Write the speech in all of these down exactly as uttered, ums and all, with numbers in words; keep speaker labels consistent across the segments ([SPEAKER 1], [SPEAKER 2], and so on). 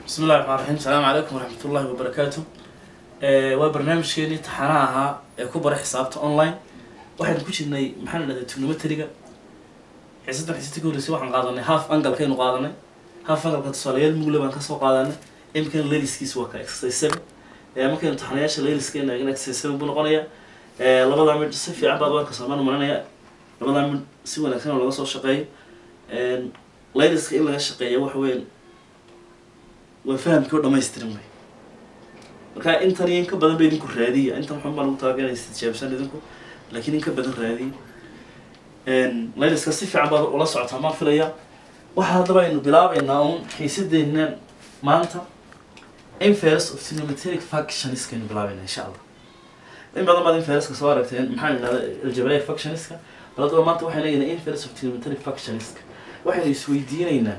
[SPEAKER 1] بسم الله الرحمن الرحيم. السلام عليكم ورحمة الله وبركاته. آه وبرنامج كيني تحناها كبر حسابته أونلاين. واحد كوشنا محلنا ذا تكنومتريجا. حسيت حسيت تقول سوى عن قاضنا هاف أنجل كينو قاضنا. هاف أنجل كتصاليل مغلبا كسو قاضنا. يمكن ليلس كيس وكا إكسسايز سبب. آه ممكن تحنياش ليلس كينا جنا إكسسايز سبب بنقانية. آه لبضع من صفي عباد وان كسرمان ومنايا. لبضع من سوى لكن ولا قصو شقي. آه ليلس كإلا شقي وحوين. وفهم كل ما يستلمه. marka intan in ka badan bay idinku raadiya intan waxaan baan ugu taageeray istijaabsan idinku laakiin in ka badan raadiya een layliska si fiican baad ula socotaa ma filaya waxa hadaba aynu bilaabaynaa oo xiisadeena maanta inverse of trigonometric functions kan bilaabaynaa insha Allah in badan baad inverse ka soo aragteen maxaan idhaahdaa algebraic functions ka balad maanta waxaan leeyahay inverse of trigonometric functions waxaan isweydiinaynaa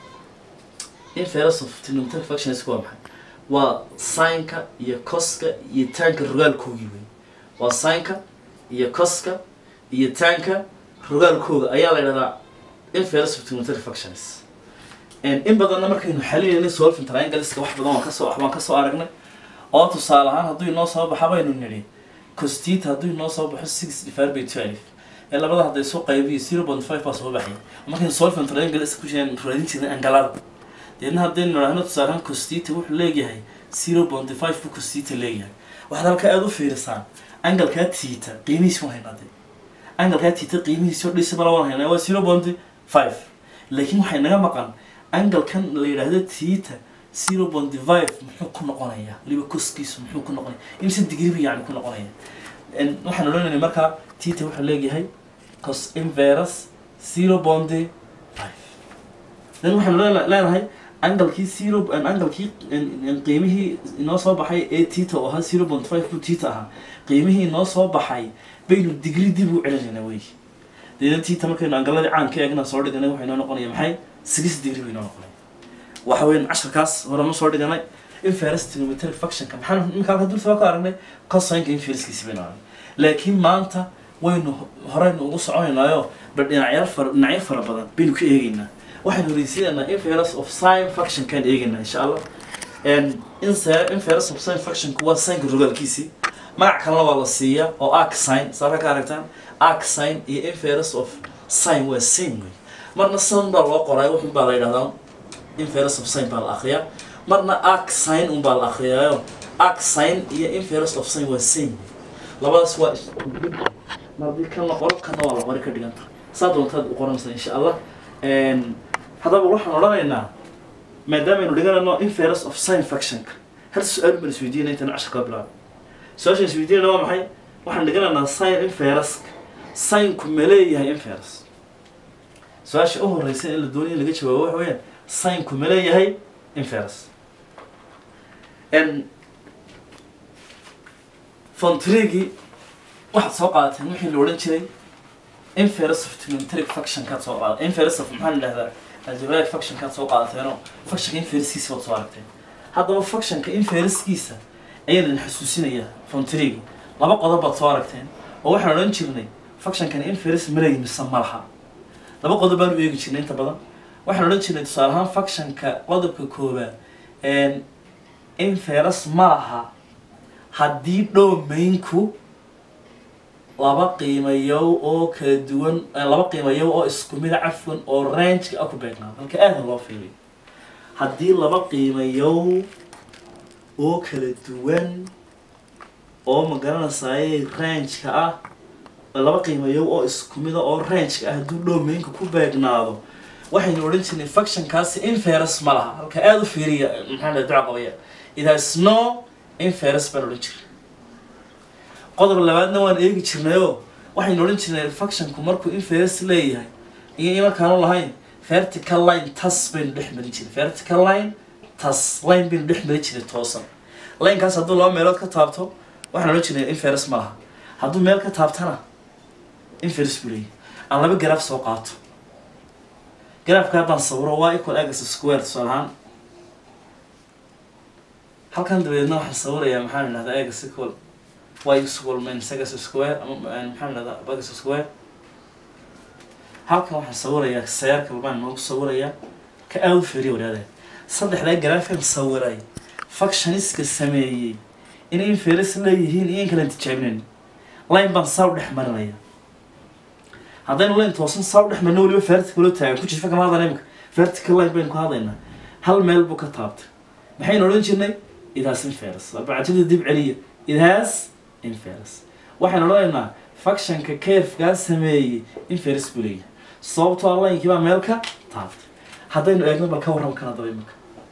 [SPEAKER 1] inverse of trigonometric functions waa maxay waa sin-ka iyo cos-ka iyo tan-ka rogaalkoogii wey waa sin-ka iyo cos-ka iyo tan-ka rogaalkooga ayaa la yidhahdaa inverse of trigonometric functions in badanna markaynu xalinayna solving triangleska wax badan waan kasoo waan kasoo aragnay oo tusaale ahaan hadduu inoo soo baxo baynu nidhi cos theta hadduu inoo soo baxo six divided by twelve ee labada hadday soo qaybiyo zero point five baa soo baxaya markaynu solving triangleska ku sheegay raadin jirnay angalada deedna haddaynu nidhaahno tusaale ahaan cos theta wuxuu leeyahay zero point five buu cos theta leeyahay waxaad halka aada u fiirisaan angalkaa theta qiimihiisa waan haynaa dee angalkaa theta qiimihiisa oo dhisabala waan haynaa waa zero point five laakiin waxay naga maqan angalkan la yidhaahdo theta zero point five muxuu ku noqonayaa waliba coskiisu muxuu ku noqonaya imse degree yani ku noqonaya waxaan odhanaynay markaa theta wuxuu leeyahay cos inverse zero point five dan waxaan leenahay angalkii zero angalkii qiimihii inoo soo baxay ee theta oo ahaa zero point five buu theta ahaa qiimihii inoo soo baxay baynu degree dib u celinaynaa wey deedan theta markaynu angaladii caan ka eegna soo dhiganay waxay noo noqonaya maxay six degree bay noo noqonaya waxa weyn casharkaas hore ma soo dhiganay inverse trigonometric functionka maxaan iminka dul soo ka aragnay cosine-ka inverse-kiisa baynu aragnay laakiin maanta waynu horeynu ugu soconaynaayo bal dhinacyo fara dhinacyo fara badan baynu ka eegaynaa waxaan horeysiinaynaa inverse of sine function kan eegaynaa insha Allah and inverse of sine function kuwa sin-ka rogaalkiisii magac kalena waa la siiyaa oo arc sine saaka ka aragtaan arc sine iyo inverse of sine waa same way marna sin baa loo qoray wuxuu baa la yiraahdaa inverse of sine baa la akhriyaa marna arc sine un baa la akhriyaayo arc sine iyo inverse of sine waa same labadaas waa mardi kan la qoro kana waa la qori ka dhiganta saa doontaad u qoranaysaa insha Allah and hadaba waxaan odhanaynaa maadaama aynu dhiganayno inverse of sine function-ka hal su-aal baan isweydiinay intaan casharka bilaabo su-aashaan isweydiinayna waa maxay waxaan dhiganaynaa sine inverse sine-ku ma leeyahay inverse su-aasha u horeysa in la doonaya in laga jawaabo waxa weeyaan sine-ku ma leeyahay inverse n fontrigi waxaad soo qaadateen wixii la odhan jiray inverse of trigonometric function ka soo qaad inverse of maxaa la yiraahdaa algebraic function ka soo qaadateen oo function inverse-kiisa waad soo aragteen haddaba function-ka inverse-kiisa ayaan xasuusinayaa fontrigi laba qodob baad soo aragteen oo waxaan odhan jirnay function-kan inverse ma leeyahay mise ma laha laba qodob baan u eegi jirnay inta badan waxaan odhan jirnay tusaale ahaan function-ka qodobka koowaad een inverse ma laha haddii domain-ku laba qiimayow oo kala duwan laba qiimayow oo isku mid ah cafwan oo range-ka ku beegnaa halka aad loo fiiriyo haddii laba qiimayow oo kala duwan oo ma garanaysaa range-ka ah laba qiimayow oo isku mid ah oo range-ka ah hadduu domain-ka ku beegnaado waxaynu odhan jirnay function-kaasi inverse ma laha halka aad u fiiriya maxaa la duca qabaya it has no inverse baan odhan jirnay qodob labaadna waan eegi jirnayoo waxaynu odhan jirnay function-ku markuu inverse leeyahay iyo markaanu lahayn vertical line tas baynu dhex marin jiray vertical line tas line baynu dhex marin jiray toosan line-kaas hadduu laba meelood ka taabto waxaan odhan jirnay inverse ma laha hadduu meel ka taabtana inverse buu leeyahay aan laba graph soo qaato graphka haddaan sawiro waa equal x square tusaale ahaan halkan dabeedna waxaan sawirayaa maxaa la yidhahdaa x equal y equal minus x square ama maxaa la yidhahdaa x square halkan waxaan sawirayaa sayarka baan noogu sawirayaa ka aad u fiiriyo wadaadeen صدح ذا جرافين صوري فاكشنس كسمية إن إنفيرس لا يهين إن كلام تجيبين لاين بنصور نحمر ليا هذين لاين توصل صور نحمر نقول فرت كله تاعي كل شيء فكما هذا نمك فرت كل لاين بينكم هذين هل ميل بوك تابت بحين أورينجيني إذا سن فيرس بعد كده دب عليه إذا هاس إنفيرس وحين رأينا فاكشن ككيرف قال سمية إنفيرس بوليه صوت الله يكبر ميلك تابت هذين أيضا بالكورة وكان ضريمك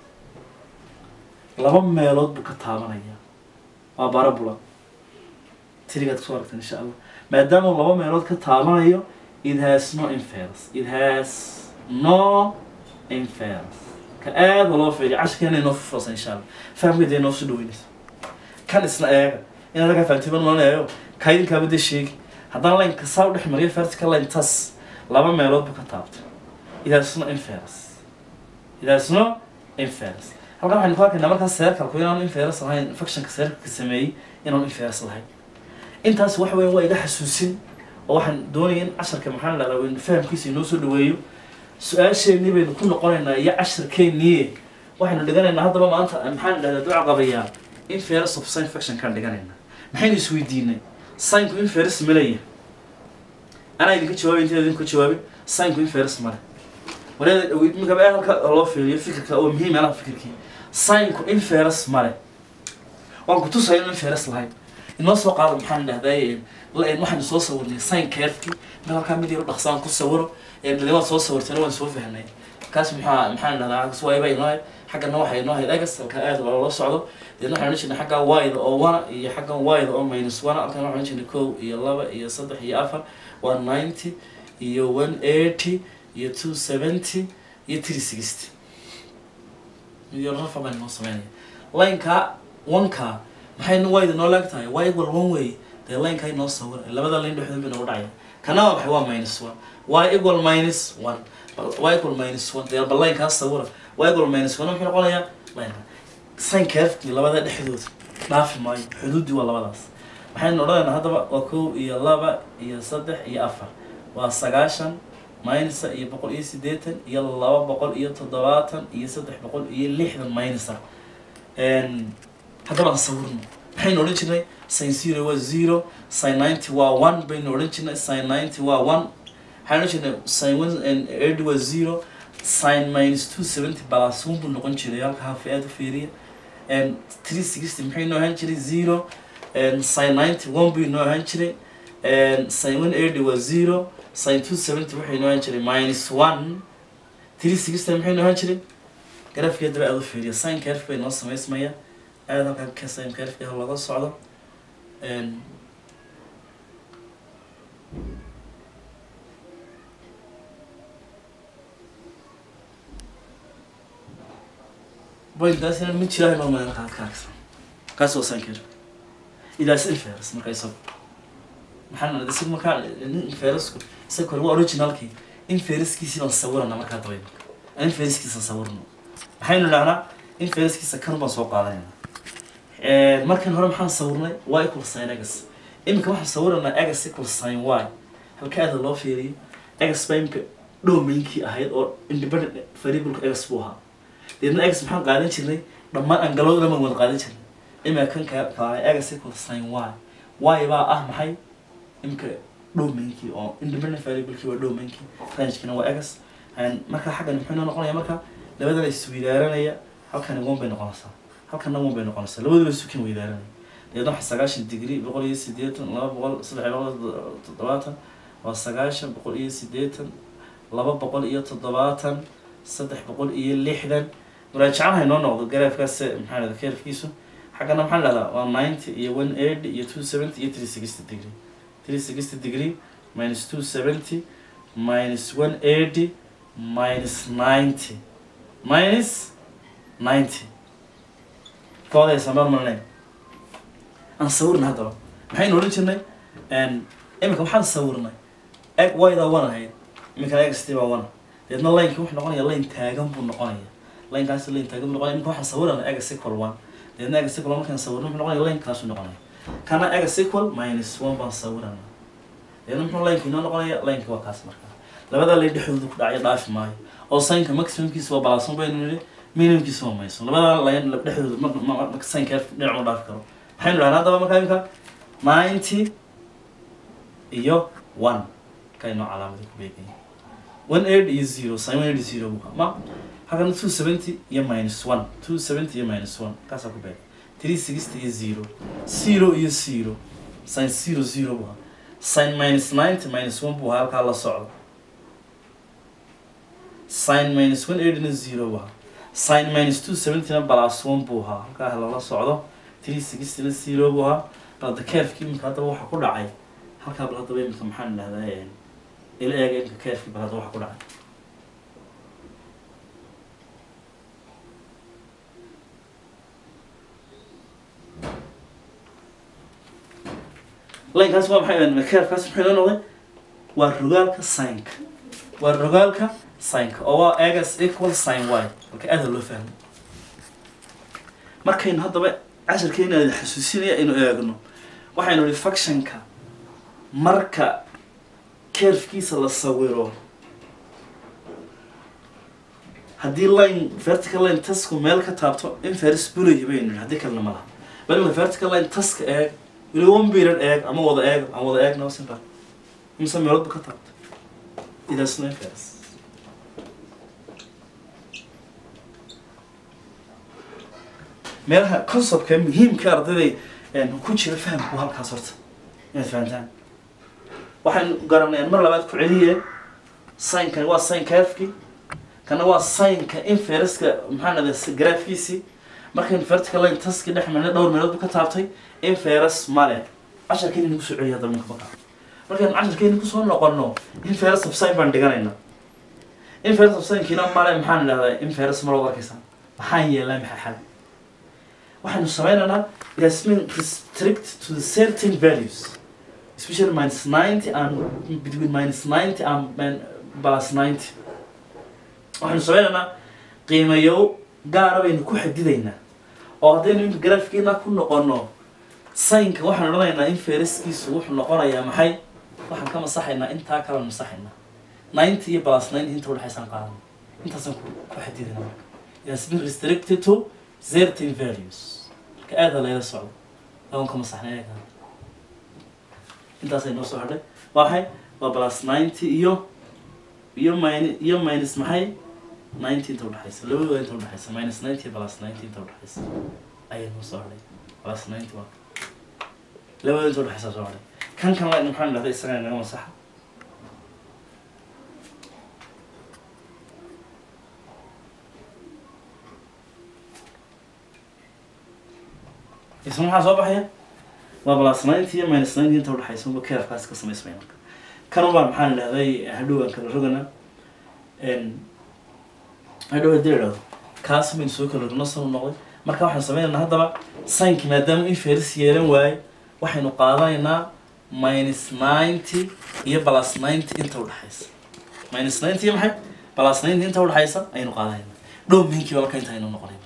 [SPEAKER 1] لما ميلود بوك تابنايا وباربولا تريد تصورت إن شاء الله ما دام لما ميلود كتابنايا it has no inference it has no inference كأب والله في عشان كنا نوفر إن شاء الله فهم كده نوفر دوينس كان إسنا إيه إن هذا كفن تبان ما نيو كاين كابد الشيء هذا الله إنكسر نحمريه فرت كلا إنتاس لما ميلود بوك تابت it has no inference it has no inference halkan waxaan ku arkaynaa markaas seerka ku inaan inference lahayn function-ka seerka ka sameeyay inaan inference lahayn intaas wax weyn waa iga xasuusin oo waxaan doonayaa in casharka maxaan la rabaa in fahamkiisa inoo soo dhaweeyo su'aasheenii baynu ku noqonaynaa iyo casharkeenii waxaynu dhiganaynaa haddaba maanta maxaan dhahdaa duca qabayaa inference of sin function kan dhiganaynaa maxaynu isweydiinay sin-ku inference ma leeyahay anaa idinka jawaabay intaad idinku jawaabin sin-ku inference ma leh ولكن من قبل هذا الله في فكرة أو مهم أنا فكرتي ساينكو إنفيرس ماله وأنا كنت ساين إنفيرس لهاي الناس وقعوا محل هذاين لأن واحد صوص ورني ساين كيرفكي ما كان بدي يروح أخسان كل صوره يعني اللي هو صوص ورتنا ونسوف هنا كاس محل محل هذا سواء يبين ناي حاجة نوع هي نوع هذا قصة كأهل ولا الله صعده لأنه إحنا نشين حاجة وايد أو وانا هي حاجة وايد أو ماينس وانا كنا إحنا نشين كو يلا هي صدق هي أفر one ninety هي one eighty هي two seventy هي three sixty هي الرفع بين النص يعني لاين كا one كا محين وايد نولاك تاي وايد ولا one way ده لاين كاي نص صور اللي بدل لاين بحدود بين ورعية كنا بحوا minus one y equal minus one y equal minus one ده باللاين كا صور y equal minus one محين قلنا يا لاين سين كيف اللي بدل الحدود ما في ماي حدود دي ولا بدل محين نورنا هذا وكو يلا بقى يصدح يأفر وسجاشن minus iyo boqol iyo siddeetan iyo laba boqol iyo toddobaatan iyo saddex boqol iyo lixdan minus een hadaba aan sawirno maxaynu oran jirnay sin zero waa zero sin ninety waa one baynu oran jirnay sin ninety waa one waxaan oran jirnay sin one and eighty waa zero sin minus two seventy plus one buu noqon jiray halka half aad u fiiriya and three sixty maxaynu ahaan jiray zero and sin ninety one buu noo ahaan jiray and sin one eighty waa zero sin two seventy waxay noo ahaan jiray minus one three sixty maxay noo ahaan jiray graafkeeda baa aad u fiiriya sin curve bay noo samaysmaya aad halkan ka sin curve ah laga socdo een point daas inaan mid jirahay ma maana qaad kaaksan kaas oo sin curve ila inverse marka ay soo maxaan la dhisay marka inverse سكر هو أوريجينال كي إن فيرس كيسي نصورنا مركز طويل إن فيرس كيسي نصورنا حين لنا إن فيرس كيسي كانوا بنسوق علينا مركز هرم حن صورنا واي كل ساين أجس إن كم حن صورنا أجس كل ساين واي هل كذا الله فيري أجس بين دو منكي أهيد أو independent variable أجس بوها لأن أجس محن قاعدين شلي لما أنقلوا لما من قاعدين شلي إما كان كا أجس كل ساين واي واي بقى أهم حي إمك دومينكي أو independent variable كي ودومينكي range كنا وإكس يعني مركا حاجة نحنا نقول يا مركا لبدل السويدارنا يا هل كان يقوم بين قناصة هل كان يقوم بين قناصة لبدل السكين ويدارنا لأنه حسقاش الدقري بقول يسديت الله بقول صدق الله تضباطا والسقاش بقول يسديت الله بقول إيه تضباطا صدق بقول إيه لحدا مراجعها هنا نقول جراف كاس محل ذكر فيسو حاجة محل لا one ninety إيه one eighty إيه two seventy إيه three sixty degree three sixty degree minus two seventy minus one eighty minus ninety minus ninety كذا يسمى مرنين نصورنا هذا الحين نورينا ان إما كم حد صورنا اك وايد وانا هاي إما كان اكس تبع وانا لأن الله ينكح نقول يلا ينتاجم بالنقاية الله ينكاس اللي ينتاجم بالنقاية إما كم حد صورنا اكس سيكول وان لأن اكس سيكول ما كان صورنا نقول يلا ينكاس النقاية كان اكس سيكول minus one بنصورنا لأن إحنا الله ينكح نقول يلا ينكح وكاس مركز لبدا اللي يدحون ذوك داعي ضعف ماي أو سين كماكسيمم كيس وبعصم بيننا minimumkiisa waa minus one labada line la dhexdooda ma ma sin curve dhinac ma dhaafi karo waxaynu dhahnaa haddaba markaa imika ninety iyo one kayno calaamada ku beegay one eighty iyo zero sin one eighty zero ma halkan two seventy iyo minus one two seventy iyo minus one kaasaa ku beegay three sixty iyo zero zero iyo zero sin zero zero buu sin minus ninety minus one buu halkaa la socdo sin minus one eighty na zero buu sin minus two seventy na plus one buu halkaa la socdo three sixty na zero buu bal curve-kii imika hadaba waxa ku dhacay halkaa bal hadaba imika maxaan dhahdaa ila eega imika curve-kii bal hadaba waxa ku dhacay linekaas waa maxay aan curve-kaas maxay noo noqday waa rogaalka sin-ka waa rogaalka sin-ka oo waa x equal sin y halka aad loo fahmo markaynu hadaba casharkeena ay xasuusinaya inuu eegno waxaynu nidhi function-ka marka curve-kiisa la sawiro haddii line vertical line tasku meel ka taabto inverse bulay baynu haddii kalena ma laha bal ma vertical line taska eeg weli one period eeg ama wada eeg ama wada eeg no simple imsa meelood ka taabto idaas no inverse meelaha concept-ka muhiimka ardayday ku jira fahamku halkaas horta inaad fahantaan waxaan garanay mar labaad ku celiye sin-kan waa sin curve-ki kana waa sin-ka inverse-ka maxaan adaa graph-kiisii markaynu vertical line taski dhex marnay dhowr meelood ka taabtay inverse male casharkeeni nagu soo celiya hadaba ninka baka markaynu casharkeeni kusoo noqono inverse of sin baan dhiganaynaa inverse of sin-kiina male maxaan idhahdaa inverse ma loo arkaysaa maxaan yeelaa maxaa xal waxaanu sameynaynaa it has been restrict to the certain values especially minus ninety and between minus ninety and plus ninety waxaanu sameynaynaa qiimayo gaara baynu ku xadidaynaa oo haddaynu graph-kiina ku noqono sin-ka waxaan odhanaynaa inverse-kiisu wuxuu noqonayaa maxay waxaan ka masaxaynaa intaa kala masaxaynaa ninety iyo plus ninety inta udhexaysaan qaadana intaasaan ku xadidaynaa marka it has been restricted to certain values marka aada layla socdo laban ka masaxnay eega intaasay noo soo hadhay waa maxay waa plus ninety iyo iyo min iyo minus maxay ninety inta udhexaysa labadooda inta udhexaysa minus ninety plus ninety inta udhexaysa ayay noo soo hadhay plus ninety waa labadooda inta udhexaysa soo hadhay kan kan line maxaan dhahday isaga naga masaxa isma maxaa soo baxaya waa plus ninety iyo minus ninety inta udhexaysa unba curve-kaas ka samaysmaya marka kan ubaan maxaan dhahday hadhowaan kala rogana hadhow haddii idhahdo kaas baynu soo kala rogno sanu noqday marka waxaan sameynaynaa haddaba sin-ki maadaama inverse yeelan waaye waxaynu qaadanaynaa minus ninety iyo plus ninety inta udhexaysa minus ninety iyo maxay plus ninety inta udhexaysa ayaynu qaadanaynaa dhow mihinkii walka inta aynu noqonay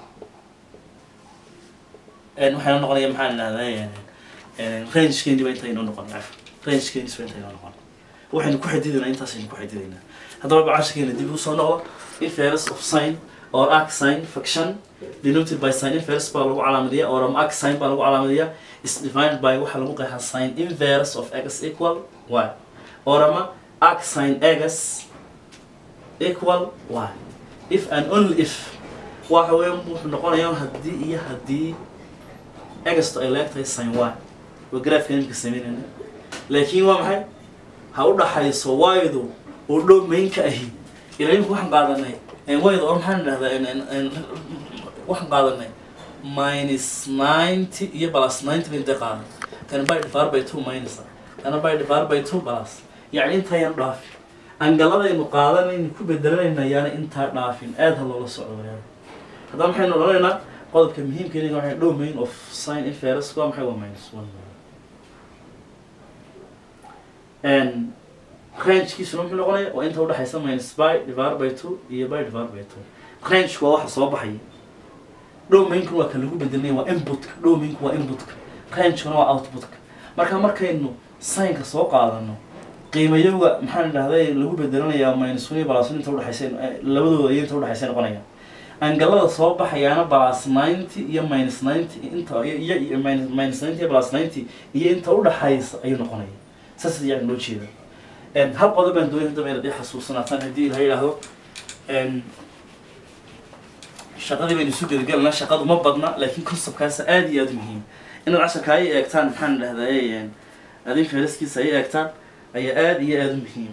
[SPEAKER 1] waxaynu noqonaya maxaan dhahday range-keeni ba inta aynu noqon range-keeni ba inta aynu noqon waxaynu ku xadidaynaa intaasaynu ku xadidaynaa haddaba bacashakeena dib u soo noqdo inverse of sin or arc sin function denoted by sin inverse baa lagu calaamadiyaa or arc sin baa lagu calaamadiyaa is defined by waxa lagu qeexaa sin inverse of x equal y or ama arc sin x equal y if and only if waxa weeye wuxuu noqonayaa haddii iyo haddii x ay leegtahay sin y waa graph-ka imika sameynayna laakiin waa maxay ha u dhaxayso y-du oo dhow maynka ahi ilaa imika waxaan qaadanay y-da oo maxaan dhahdaa waxaan qaadanay minus ninety iyo plus ninety bay intay qaadan kana by divided by two minus kana by divided by two plus yacni intayaan dhaafin angaladaynu qaadanaynu ku bedelanayna yaana intaa dhaafin aad ha loola socdo walaal haddaba maxaynu odhanaynaa qodobka muhiimka inaga waxay domain of sin inverse waa maxay waa minus one and range-kiisuna muxuu noqonaya waa inta udhexaysa minus by divided by two iyo by divided by two range-ku waa waxa soo baxaya domainku waa ka lagu bedelinaya waa inputka domainku waa inputka range-kuna waa outputka marka markaynu sin-ka soo qaadano qiimayoga maxaan dhahday lagu bedelanayaa minus one iyo plus one inta udhexaysa labadooda iyo inta udhexaysa noqonaya angalada soo baxayaana plus ninety iyo minus ninety inta iyo iyo minus ninety iyo plus ninety iyo inta u dhaxaysa ayuu noqonaya saas ayaan loo jeedaa een hal qodob aan doonay hadaba inay xasuusnaataan hadii la yiraahdo een shaqadii baynu isu gudgalnaa shaqadu ma badna laakiin conceptkaas aad iyo aad muhiim in casharka ay eegtaan maxaan dhahdaa adin fariskiisa ay eegtaan ayaa aad iyo aad muhiim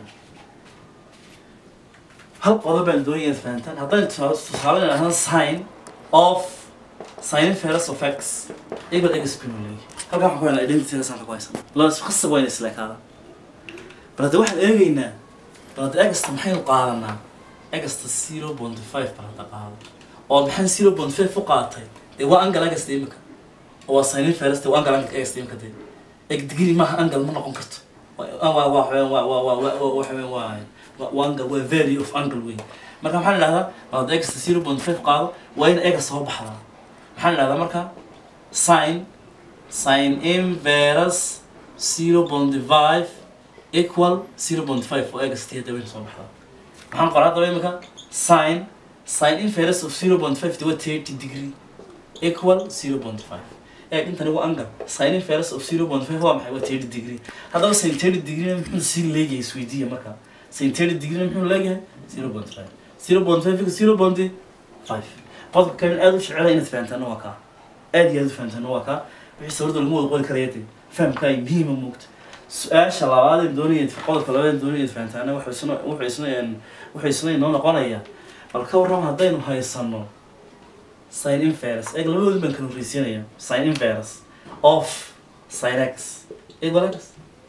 [SPEAKER 1] hal qodob aan doonay fahantaan haddaan tusaale ahaan sin of sin inverse of x equal x primary halka waxaan ku helnaa identity san ku haysan la isku qasab weyn isla kaada balad waxaan eegaynaa balad x maxay qaadanaa x zero point five balad qaado oo maxaan zero point five u qaatay ee waa angle x imika oo sin inverse waa angle x imika de ek degree ma angle ma noqon karto waa waa waa waa waa waa waa angle waa value of angle way marka maxaan idhahdaa balad x zero point five qaado waa in x soo baxdaa maxaan idhahdaa marka sin sin inverse zero point five equal zero point five oo x t dawin soo baxdaa maxaan qoraa daba imika sin sin inverse of zero point five waa thirty degree equal zero point five ee inta lagu angle sin inverse of zero point five waa maxay waa thirty degree hadaba sin thirty degree muxuu si leeyahay isweydiiya marka sin thirty degree muxuu leeyahay zero point five zero point five zero point five qodobka kan aad u jecelahay inaad fahantaan waa ka aad iyo aad u fahantaan waa ka wixii sawirda lagu wada qori karayay fahamka ay muhiim u muuqdo su'aasha labaad ee doonayay qodobka labaad ee doonayay fahantaan wuxuu isna wuxuu isna wuxuu isna inoo noqonaya bal ka warram haddaynu haysano sin inverse ee labadooda baan kala horeysiinaya sin inverse of sin x equal x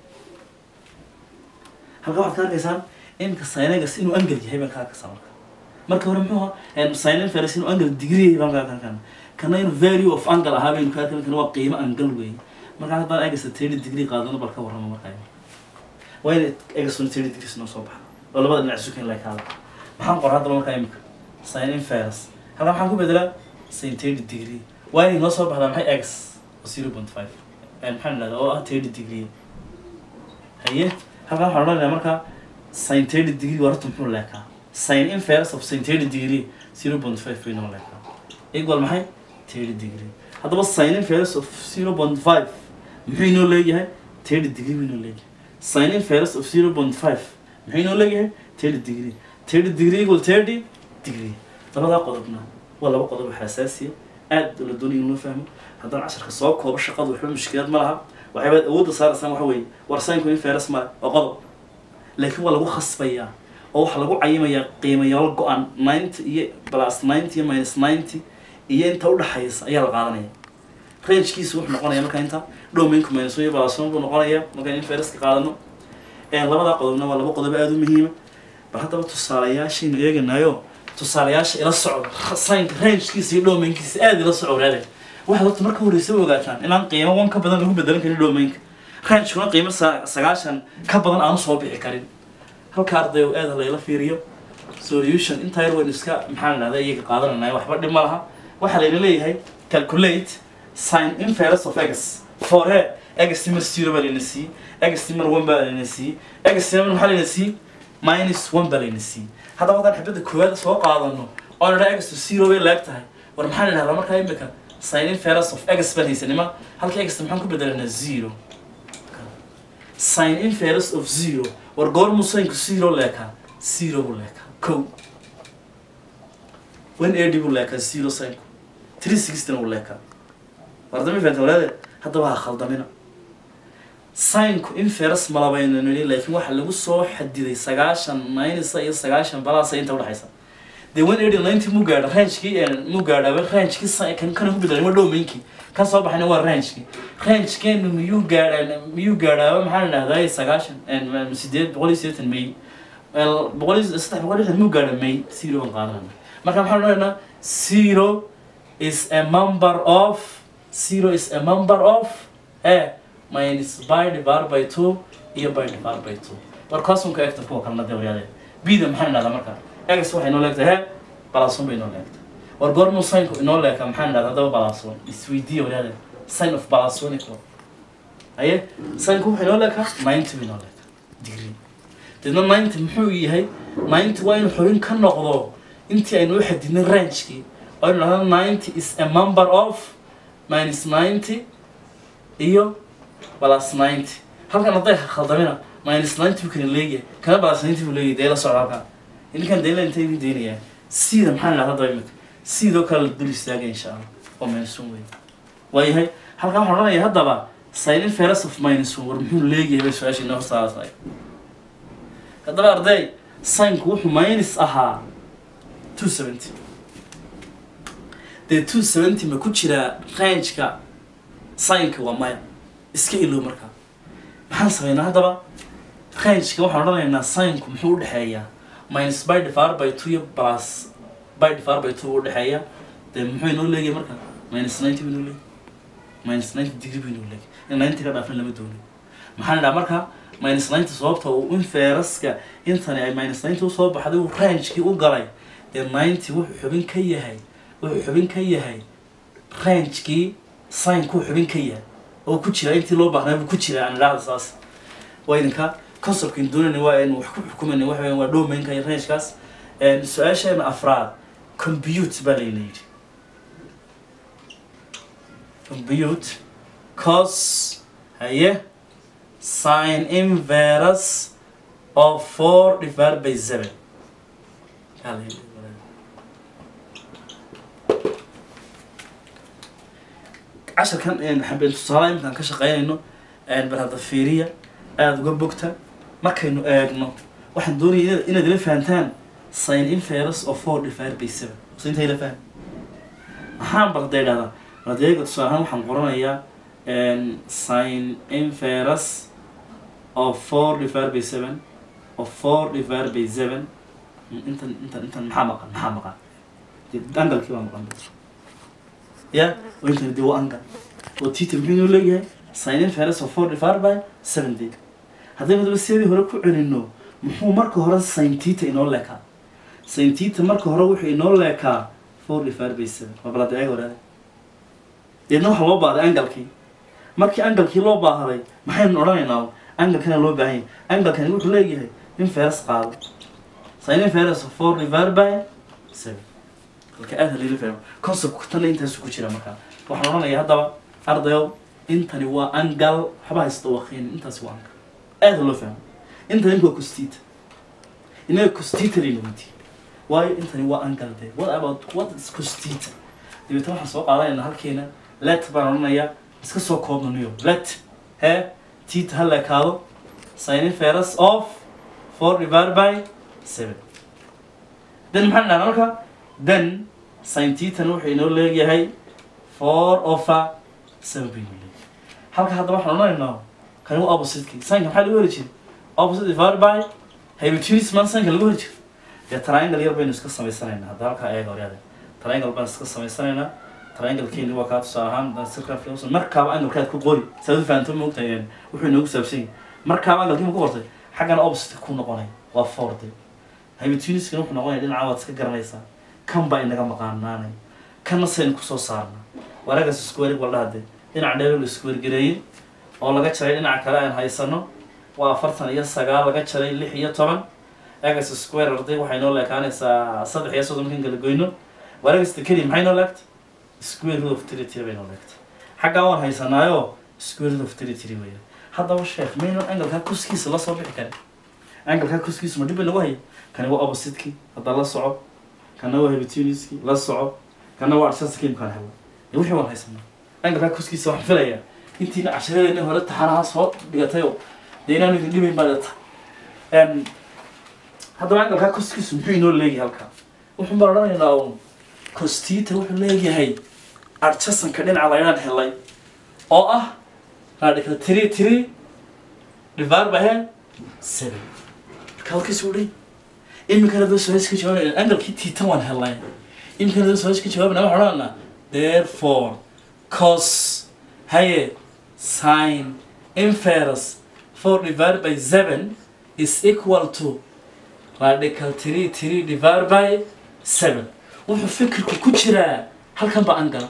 [SPEAKER 1] halka waxaad ka arkaysaan inka sin x inuu angle yahay baan ka arkaysaa marka marka hore muxuu ahaa sin inverse inuu angle degree yahay baan ka arkaysaa kana inuu value of angle ahaa baan ka arkaysaa waa qiimo angle weey marka haddaan x thirty degree qaadano bal ka warramo markaa waa in x thirty degree soo soo baxo oo labada dhinac isu keen la kaada maxaan qoraa hadaba markaa imika sin inverse halka waxaan ku bedelaa sin thirty degree waa in noo soo baxdaa maxay x zero point five and maxaan idhahdaa oo ah thirty degree haye halka waxaan odhanayaa markaa sin thirty degree waa horta muxuu leekaa sin inverse of sin thirty degree zero point five bay noo leekaa equal maxay thirty degree haddaba sin inverse of zero point five muxuu inoo leeyahay thirty degree buu inoo leeyahay sin inverse of zero point five muxuu inoo leeyahay thirty degree thirty degree equal thirty degree labada qodobna waa laba qodob xasaasi aad la doonay inuu fahmo haddaan casharka soo koobo shaqadu waxba mushkilad ma laha waxay awoodda saaraysan waxa weeye war sin inverse ma oo qodob laakiin waa lagu khasbayaa oo waxa lagu cayimayaa qiimayaal go'an ninety iyo plus ninety iyo minus ninety iyo inta u dhaxaysa ayaa la qaadanaya range-kiisu wuxuu noqonayaa marka inta domain-ku minus iyo plus one buu noqonayaa marka inverse ka qaadano ee labada qodobna waa laba qodob aad u muhiim ah bal haddaba tusaalayaashaynu eeganayo tusaalayaasha ila socdo sin range-kiisa iyo domain-kiisa aad ila socdo raadin waxa dadku marka horeysa ogaataan inaan qiimo one ka badan lagu bedelan karin domain-ka range-kuna qiimo sagaashan ka badan aanu soo bixi karin halka arday aad la ila fiiriyo solution inta yar weyn iska maxaan idhahdaa iyaga qaadanayna waxba dhib ma laha waxa la leeyahay calculate sin inverse of x for a x timir zero baa layna sii x timir one baa layna sii x timir maxaa layna sii minus one baa layna sii haddaba haddaan xibadda koowaad soo qaadano oo la dhaha x to zero bay leeg tahay war maxaa la idhahdaa markaa imika sin inverse of x baan haysanima halka x maxaan ku bedelanaa zero sin inverse of zero war goormuu sinku zero leekaa zero buu leekaa kow one eighty buu leekaa zero sinku three sixty buu leekaa wardami faanta walaade haddaba ha khaldamina sinku inverse malabayna nili laakiin waxa lagu soo xadiday sagaashan minus iyo sagaashan balance inta u dhaxaysa de one eighty ninety mu gaadha range-kii ee mu gaadha range-kii san kan kan ku bedelay ma domain-kii kan soo baxayna waa range-kii range-keenu miyuu gaadha miyuu gaadhaaba maxaa la dhahdaa sagaashan and sideed boqol iyo siddeetan may boqol iyo saddex boqol iyo lixdan muu gaadha may zero baan qaadanayna marka maxaa la odhanaynaa zero is a member of zero is a member of a minus by divided by two iyo by divided by two warkaasuu ka egta kuwa kalena dee waryaadee bida maxaa la dhahdaa marka x waxay inoo leegtahay plus one bay inoo leegtahay war goormuu sinku inoo leekaa maxaa la dhahdaa haddaba plus one isweydiiya waryaadee sin of plus one equal aye sinku waxay inoo leekaa ninety bay inoo leekaa degree deedna ninety muxuu yahay ninety waa inuu xubin ka noqdo intii aynu u xadidnay rangekii aynu dhahno ninety is a member of minus ninety iyo plus ninety halkan hadday khaldamina minus ninety buu kala leeyahay kana plus ninety buu leeyahay dee la socda halkan inkan dee la intay idin deenayaan sida maxaa la dhahdaa imika sidoo kale dul istaaga insha Allah oo minus one way waayahay halkan waxaan odhanayaa haddaba sin inverse of minus one war muxuu leeyahay bay su-aashii noo saartay haddaba arday sinku wuxuu minus ahaa two seventy dee two seventy ma ku jira rangeka sinka waa maya iska ilow markaa maxaan sameynaa haddaba rangeka waxaan odhanaynaa sinku muxuu udhexeeyaa minus by divided by two iyo plus by divided by two udhexeeya dee muxuu inoo leeyahay marka minus ninety inoo leeyahay minus ninety degree inoo leeyahay in ninety ka dhaafin lama doonin maxaan idhaha marka minus ninety sababta uu inverse-ka intani ay minus ninety usoo baxday uu rangekii u galay dee ninety wuxuu xubin ka yahay wuxuu xubin ka yahay rangekii sinkuu xubin ka yahay oo ku jira intii loo baahnay buu ku jira aan idhaahda saas waa idinka conceptkin doonayna waa aynu wax ku xukumayna waxa weeyaan waa domainka iyo rangekaas su-aasheena afraad compute baa layna yidhi compute cos haye sin inverse of four divided by seven casharkan xabeen tusaale intaan ka shaqeynayno bal hadda fiiriya aada uga bogta markaynu eegno waxaan doonaya inaad ila fahantaan sin inverse of four divided by seven so intay ila fahan maxaan bal hadday dhahdaa radeega tusaale ahaan waxaan qoranayaa sin inverse of four divided by seven of four divided by seven intan intan intan maxaa maqan maxaa maqan angalkii waa maqan ya intan dee waa angal oo tita muxuu leeyahay sin inverse of four divided by seven d haddaynu daba sidii hore ku celino muxuu marka hore sin tita inoo leekaa sin tita marka hore wuxuu inoo leekaa four divided by seven waa balada eeg hore deedna waxaa loo baahday angalkii markii angalkii loo baahday maxaynu odhanaynaa angalkana loo baahan yahay angalkani wuxuu leeyahay inverse qaado sin inverse of four divided by seven halka aada lala fahmo concept tan intaas ku jira markaa waxaan odhanayaa haddaba ardayow intani waa angal waxba haysta waqiin intaas waa angal aada loo fahmo intani waa costita inaga costita linoti waayo intani waa angal de what about what is costita dibeta waxaan soo qaadanaynaa halkeena let baan odhanayaa iska soo koobnaniyo let he tita ha leekaado sin inverse of four divided by seven then maxaan dhahnaa marka then sin titan wuxuu inoo leeyahay four over seven bay inoo leeyahay halka haddaba waxaan odhanaynaa kani waa opposite-kii sinka maxaa lagu heli jiray opposite divided by hypotenuse man sinka lagu heli jiray dee triangle yar baynu iska samaysanaynaa hadda halkaa eega horyaade triangle baan iska samaysanaynaa triangle-keeni waa kaa tusaale ahaan circumference markaaba angalkaad ku qori saad u fahanto ma ogtahay wuxuu inoogu saabsan yahay markaaba angalkii ma ku qortay xaggana opposite ku noqonay waa four de hypotenuse-kana wuxuu noqonaya dhinaca waad iska garanaysaa kan baa inaga maqaanaanay kanna saynu kusoo saarna waragas square waldhaha de dhinaca dheer la square gareeyey oo laga jaray dhinaca kale aan haysano waa afartan iyo sagaal laga jaray lix iyo toban agas square arday waxay noo leekaanaysaa saddex iyo soddon markaan kala goyno waragasta keli maxay noo leegtay square root of three three bay noo leegtay xaggaa waan haysanaayo square root of three three weya haddaba sheekh mayno angalkaa kuskiisa la soo bixi karin angalkaa kuskiisa ma dhib bay nagu haya kani waa opposite-kii hadda la soco kana waa hypotenuse-kii la soco kana waa adjacent-kii imkaan helo wixii waan haysanaa angalkaa kuskiisa waxaan filayaa intiina casharadeenii hore taxanaha soo dhigatayoo dee inaanu idin dhibayn baa dhata haddaba angalkaa kuskiisu muxuu inoo leeyahay halkaa wuxuu baan odhanaynaa un costita wuxuu leeyahay adjacent-ka dhinaca laynaan helay oo ah radical three three divided by seven marka halkiis u dhay iminkana doo su-aasha ka jawaabana angalkii titan waan helnay iminkana doo su-aasha ka jawaabana waxaan odhanaa therefore cos haye sin inverse four divided by seven is equal to radical three three divided by seven wuxuu fikirku ku jiraa halkan ba angala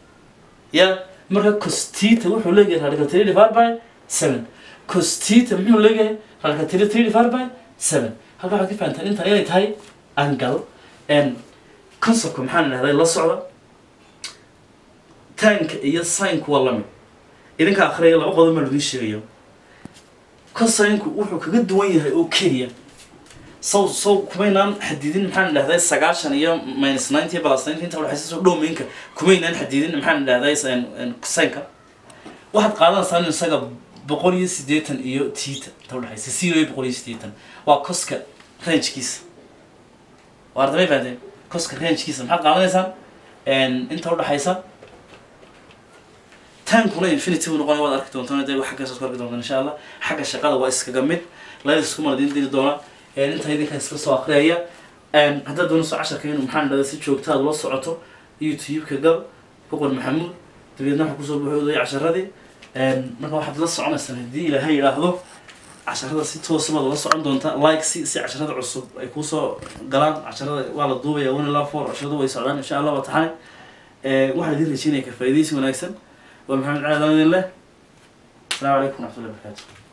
[SPEAKER 1] ya marka costita wuxuu leeyahay radical three divided by seven costita muxuu leeyahay radical three three divided by seven halka waxaad ka fahantaan intan inay tahay angle n concept maxaan idhahday la socda tanka iyo sinku waa lamid idinka akhriya laba qodob ma lagu sheegayo cosine-ku wuxuu kaga duwan yahay oo keliya so so kumaynaan xadidin maxaan idhahday sagaashan iyo minus ninety plus ninety inta waxay soo domainka kumaynaan xadidin maxaan idhahday cosine-ka waxaad qaadanaysaa in isaga boqol iyo siddeetan iyo theta inta waxay zero iyo boqol iyo siddeetan waa coska range-kiisa waa arday faadeen coska range-kiisa maxaad qaadanaysaa inta waxaysa tankuna infinity uu noqon wada arki doontaan dad waxa ka soo arki doontaan insha Allah xagga shaqada waa iskaga mid la isku maradin diri doona ee inta idinka iska soo aqriya ee hadda doon soo casharka inuu maxaan dhada si joogta loo socoto YouTube-ka gal boqol maxamuud dabeedna waxa ku soo buuxday casharadii ee marka waxaad la soconaysaa hadii Ilaahay yiraahdo casharada si toos ah la socon doonta like si si casharada cusub ay ku soo galaan casharada waa la duubaya wana la foor casharada way socdaan insha Allah wa taxana ee waxa idin rajeenay ka faa'iideysi wanaagsan ومحمد عادل الله السلام عليكم ورحمة الله وبركاته